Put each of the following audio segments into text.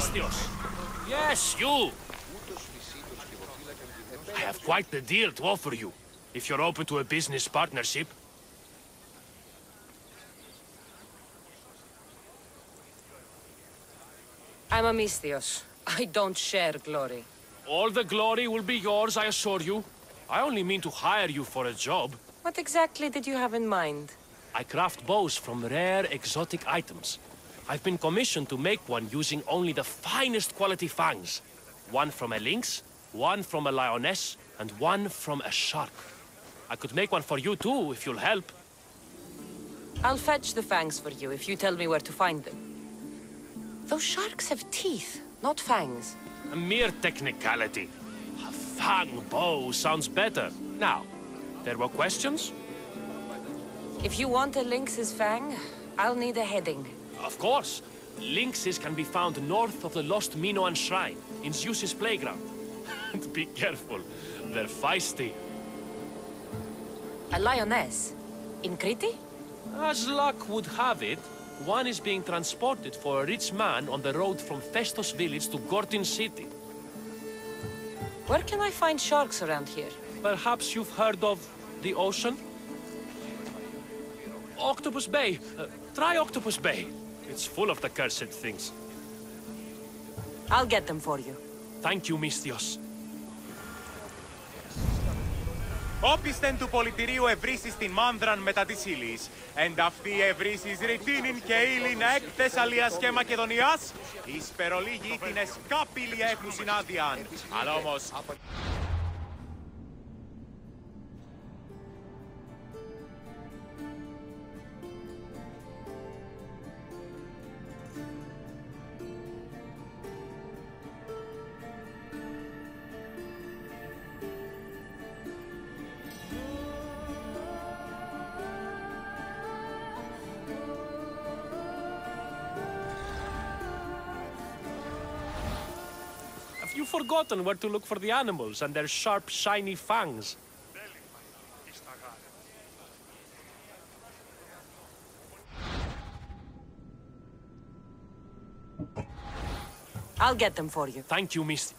Misthios! Yes, you! I have quite the deal to offer you, if you're open to a business partnership. I'm a Misthios. I don't share glory. All the glory will be yours, I assure you. I only mean to hire you for a job. What exactly did you have in mind? I craft bows from rare, exotic items. I've been commissioned to make one using only the finest quality fangs. One from a lynx, one from a lioness, and one from a shark. I could make one for you too, if you'll help. I'll fetch the fangs for you if you tell me where to find them. Those sharks have teeth, not fangs. A mere technicality. A fang bow sounds better. Now, there were questions? If you want a lynx's fang, I'll need a heading. Of course. Lynxes can be found north of the lost Minoan shrine, in Zeus's playground. And be careful, they're feisty. A lioness? In Crete? As luck would have it, one is being transported for a rich man on the road from Festos village to Gortyn city. Where can I find sharks around here? Perhaps you've heard of the ocean? Octopus Bay. Try Octopus Bay. It's full of the cursed things. I'll get them for you. Thank you, Misthios. Όπισθεν του πολιτηρίου ευρύσεις την μάνδραν μετά της ύλης. Εν αυτή ευρύσεις ρητίνην και ύλην εκ Θεσσαλίας και Μακεδονίας, εις περολίγη την εσκάπηλη έχουν συνάντιαν. Αλλά όμως... Have you forgotten where to look for the animals and their sharp, shiny fangs? I'll get them for you. Thank you, Misty.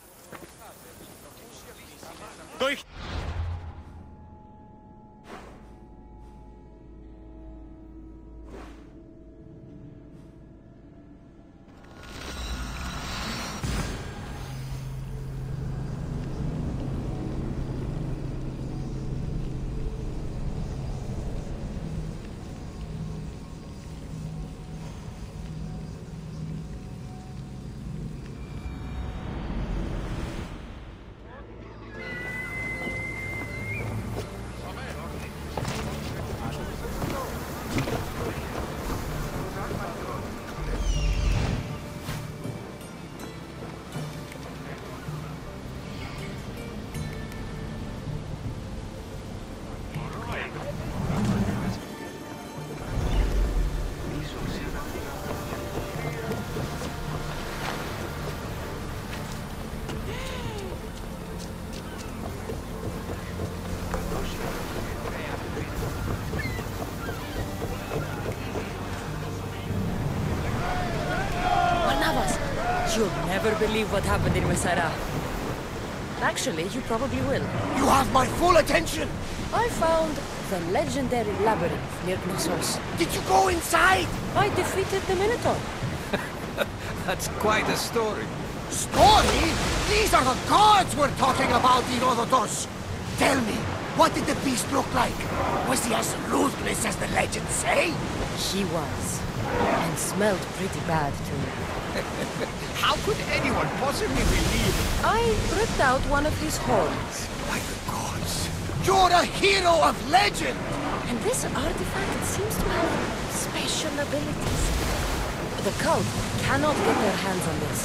You'll never believe what happened in Messara. Actually, you probably will. You have my full attention! I found the legendary labyrinth near Knossos. Did you go inside? I defeated the Minotaur. That's quite a story. Story? These are the gods we're talking about, Herodotus! Tell me, what did the beast look like? Was he as ruthless as the legends say? He was. And smelled pretty bad, too. How could anyone possibly believe? I ripped out one of his horns. By the gods! You're a hero of legend! And this artifact seems to have special abilities. The cult cannot get their hands on this.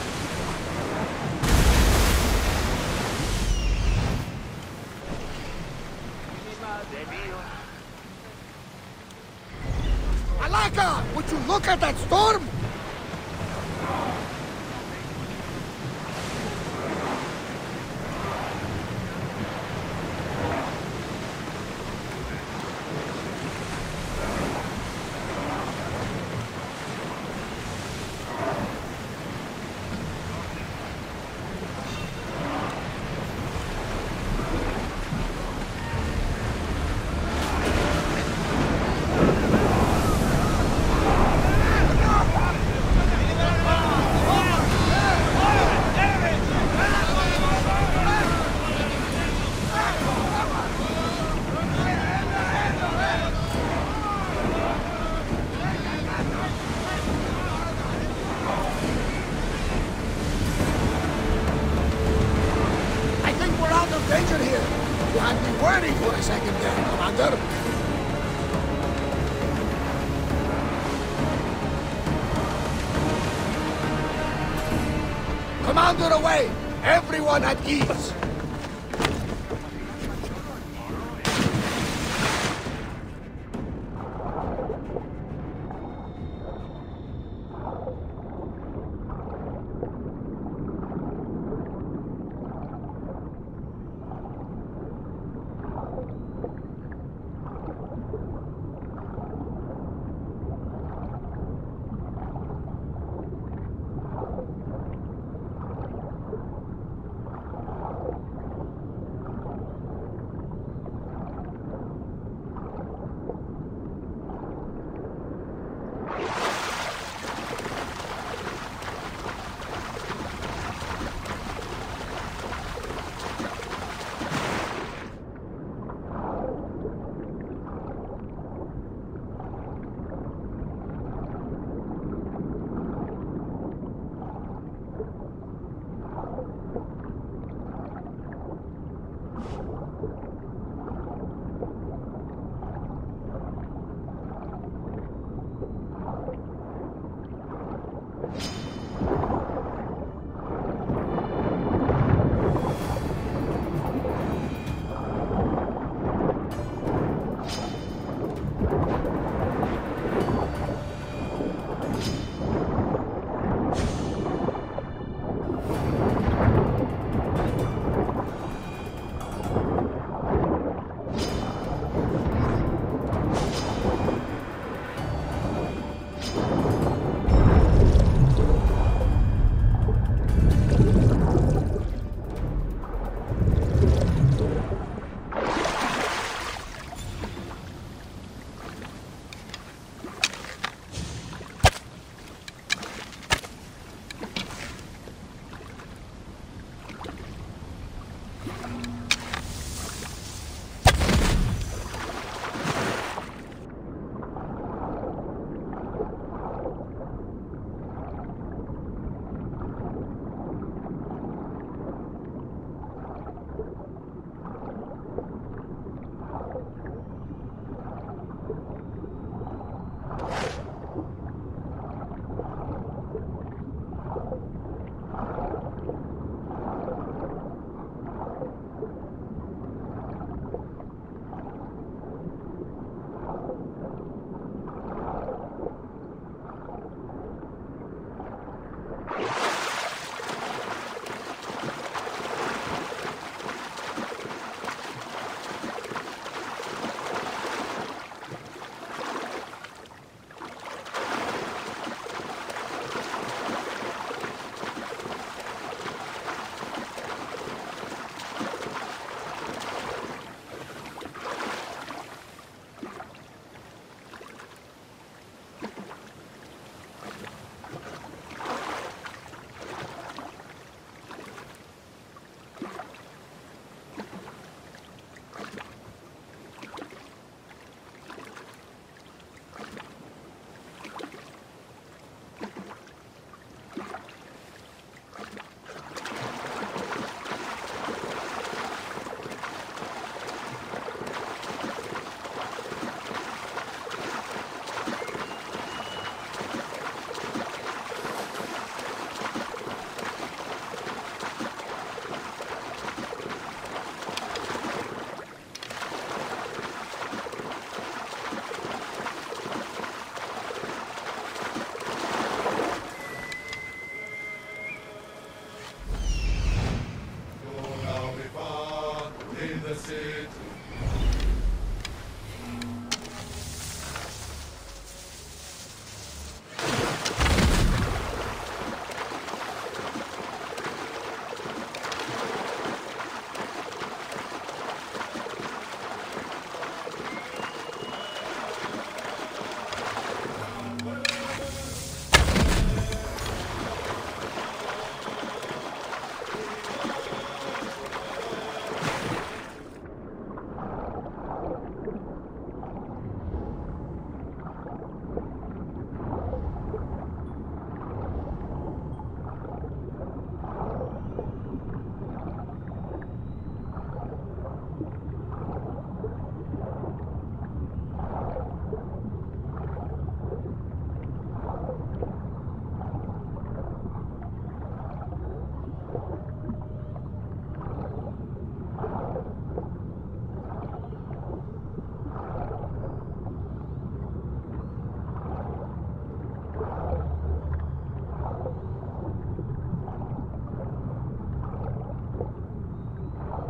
Alaka! Would you look at that storm? Danger here! You had me worried for a second there, Commander. Commander away! Everyone at ease!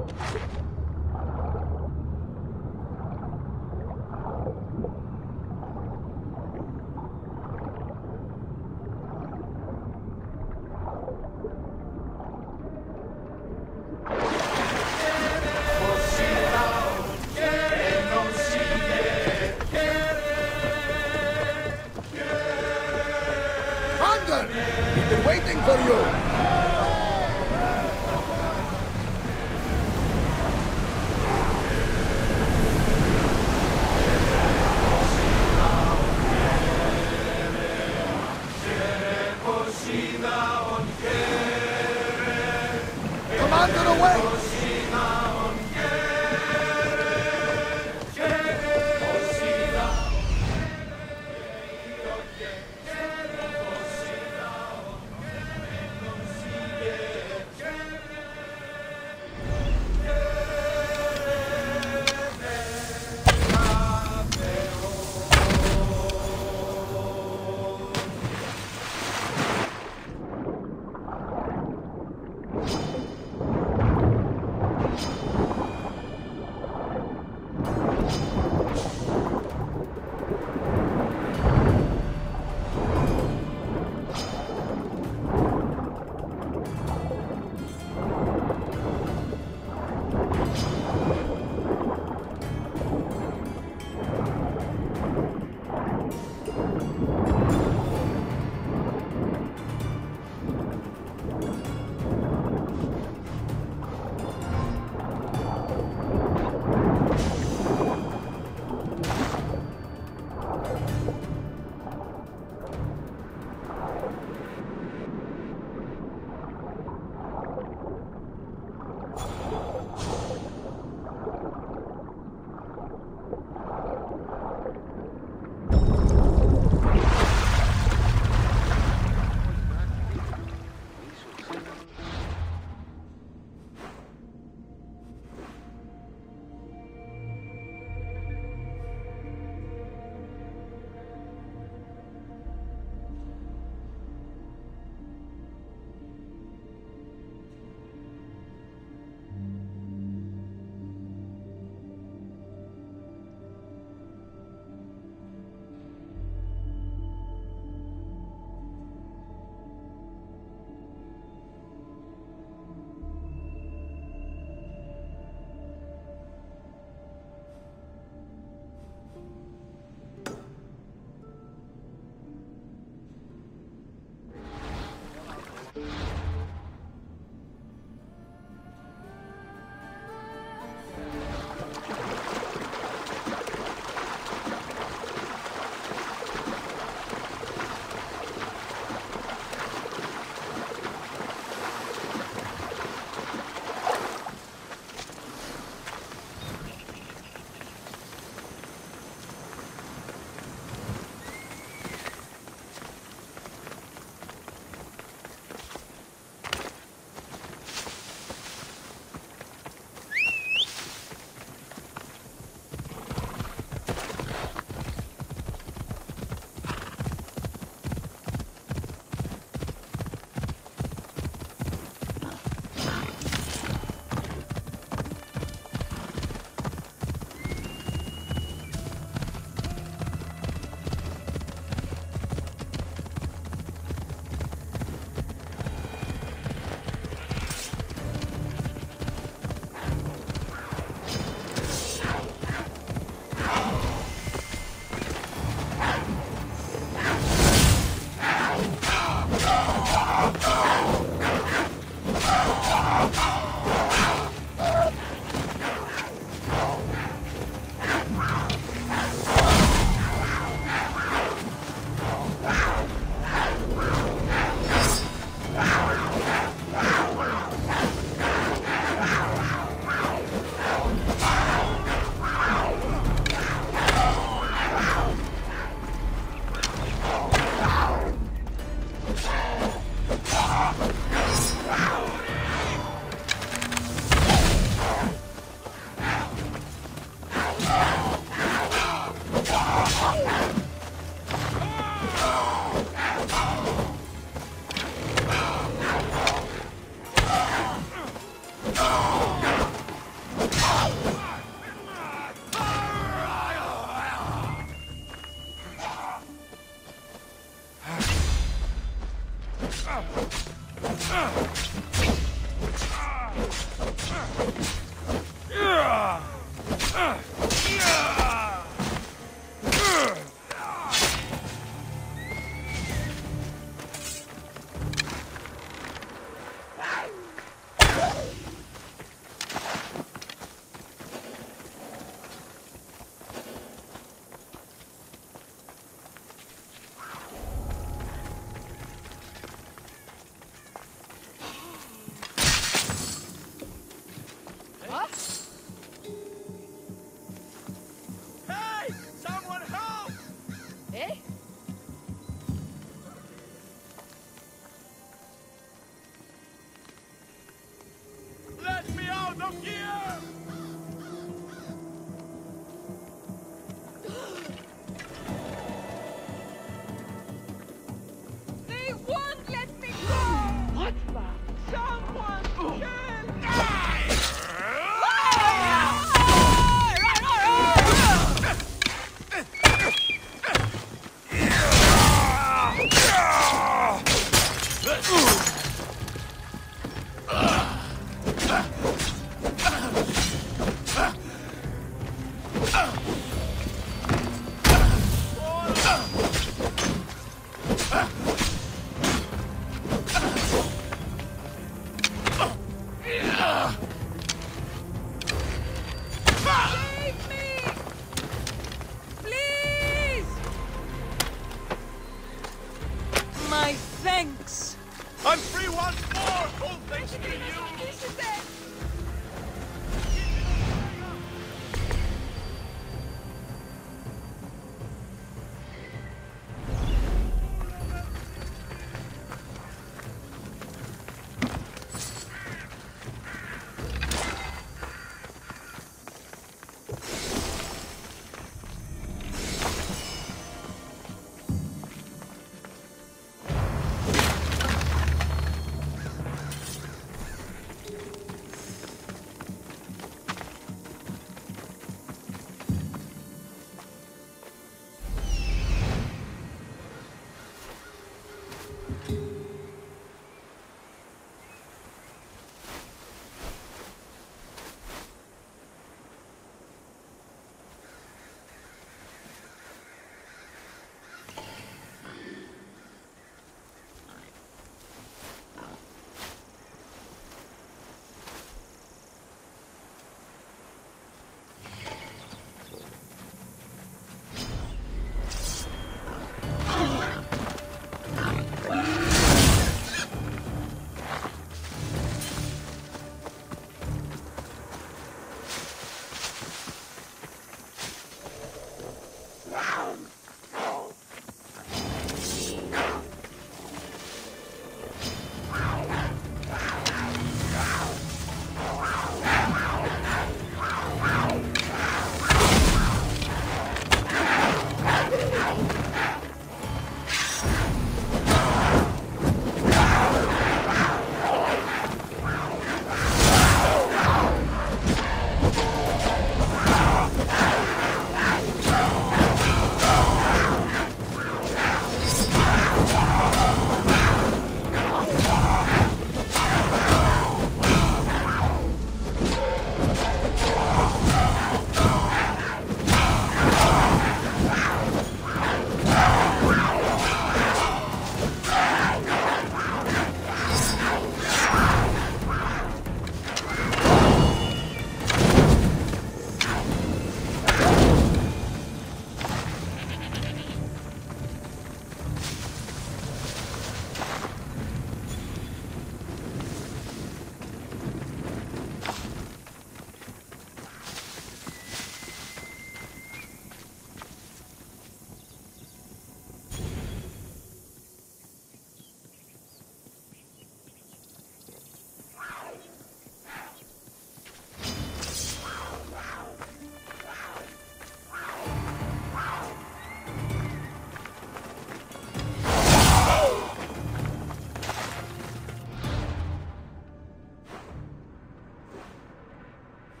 We've been waiting for you! Commander, away!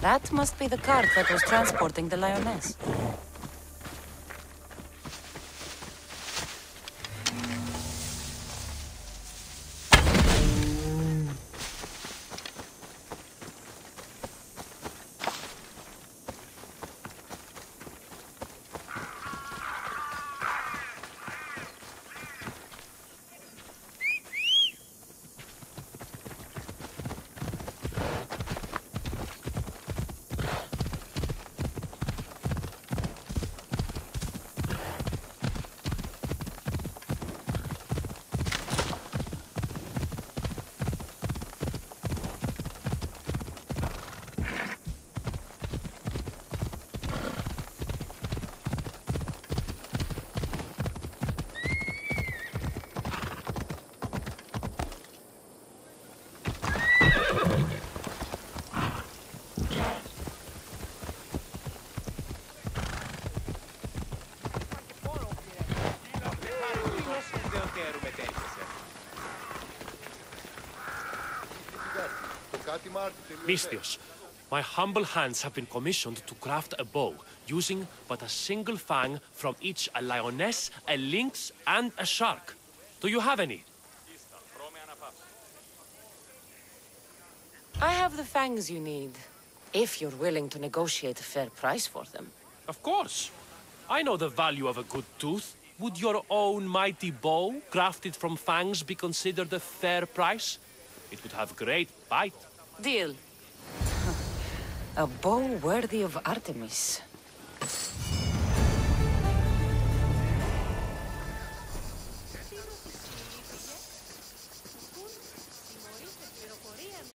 That must be the cart that was transporting the lioness. Misthios, my humble hands have been commissioned to craft a bow, using but a single fang from each a lioness, a lynx, and a shark. Do you have any? I have the fangs you need, if you're willing to negotiate a fair price for them. Of course. I know the value of a good tooth. Would your own mighty bow, crafted from fangs, be considered a fair price? It would have great bite. Deal. A bow worthy of Artemis.